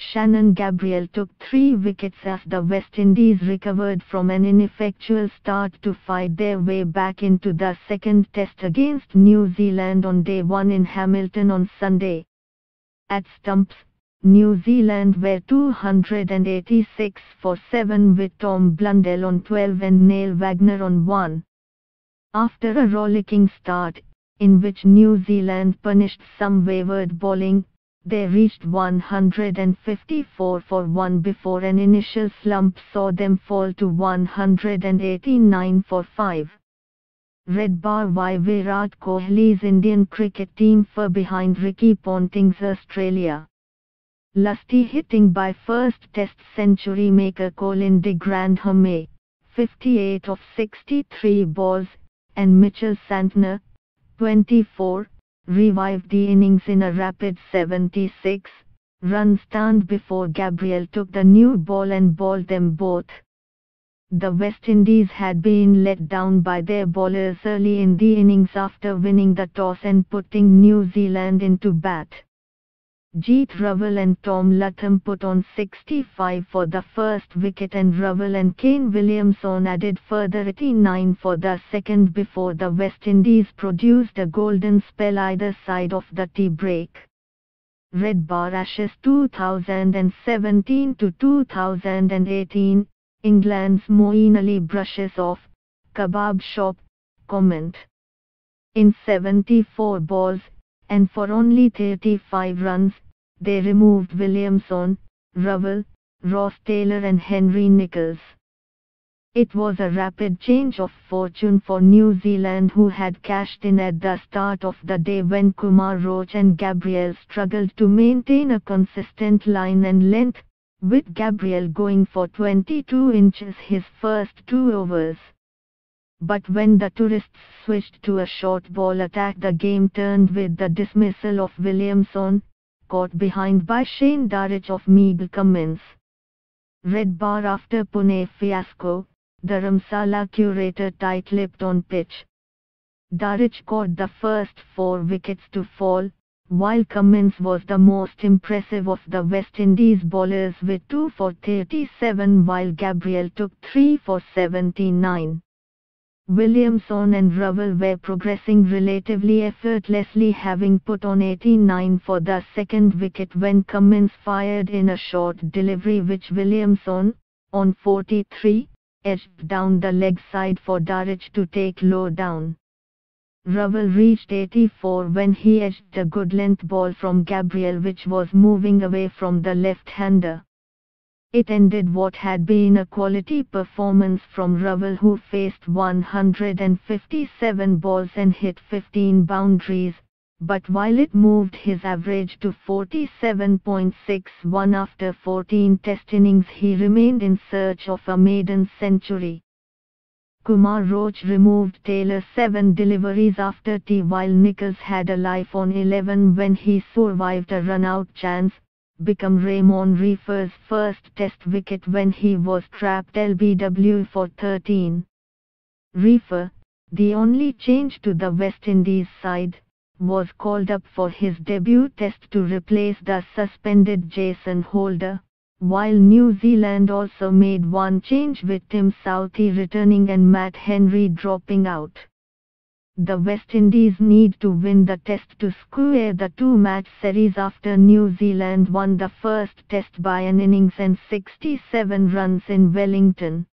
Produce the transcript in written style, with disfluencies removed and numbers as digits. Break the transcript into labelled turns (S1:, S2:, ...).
S1: Shannon Gabriel took 3 wickets as the West Indies recovered from an ineffectual start to fight their way back into the second test against New Zealand on day 1 in Hamilton on Sunday. At stumps, New Zealand were 286 for 7 with Tom Blundell on 12 and Neil Wagner on 1. After a rollicking start, in which New Zealand punished some wayward bowling, they reached 154 for 1 before an initial slump saw them fall to 189 for 5. Red bar why Virat Kohli's Indian cricket team fell behind Ricky Ponting's Australia. Lusty hitting by first test century maker Colin de Grandhomme, 58 of 63 balls, and Mitchell Santner, 24, revived the innings in a rapid 76-run stand before Gabriel took the new ball and bowled them both. The West Indies had been let down by their bowlers early in the innings after winning the toss and putting New Zealand into bat. Jeet Raval and Tom Latham put on 65 for the first wicket and Raval and Kane Williamson added further 89 for the second before the West Indies produced a golden spell either side of the tea break. Red bar Ashes 2017 to 2018, England's Moeen Ali brushes off, kebab shop, comment. In 74 balls, and for only 35 runs, they removed Williamson, Raval, Ross Taylor and Henry Nicholls. It was a rapid change of fortune for New Zealand, who had cashed in at the start of the day when Kumar Roach and Gabriel struggled to maintain a consistent line and length, with Gabriel going for 22 inches his first 2 overs. But when the tourists switched to a short ball attack, the game turned with the dismissal of Williamson, caught behind by Shane Darrich of Miguel Cummins. Red bar after Pune fiasco, Dharamsala curator tight-lipped on pitch. Darrich caught the first 4 wickets to fall, while Cummins was the most impressive of the West Indies bowlers with 2 for 37 while Gabriel took 3 for 79. Williamson and Raval were progressing relatively effortlessly, having put on 89 for the second wicket when Cummins fired in a short delivery which Williamson, on 43, edged down the leg side for Darrich to take low down. Raval reached 84 when he edged a good length ball from Gabriel which was moving away from the left-hander. It ended what had been a quality performance from Raval, who faced 157 balls and hit 15 boundaries, but while it moved his average to 47.61 after 14 test innings, he remained in search of a maiden century. Kumar Roach removed Taylor's 7 deliveries after tea while Nicholls had a life on 11 when he survived a run-out chance, become Raymond Reifer's first test wicket when he was trapped LBW for 13. Reifer, the only change to the West Indies side, was called up for his debut test to replace the suspended Jason Holder, while New Zealand also made one change with Tim Southee returning and Matt Henry dropping out. The West Indies need to win the test to square the 2-match series after New Zealand won the first test by an innings and 67 runs in Wellington.